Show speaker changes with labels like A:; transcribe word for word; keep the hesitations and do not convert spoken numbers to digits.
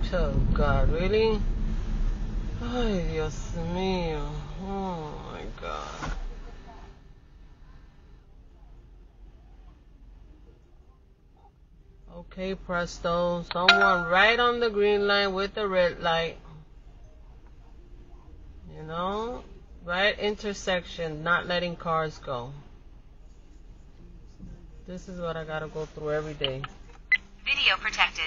A: Oh God, really? Ay, Dios mío. Oh my God. Okay, presto. Someone right on the green line with the red light. You know? Right intersection, not letting cars go. This is what I gotta go through every day.
B: Video protected.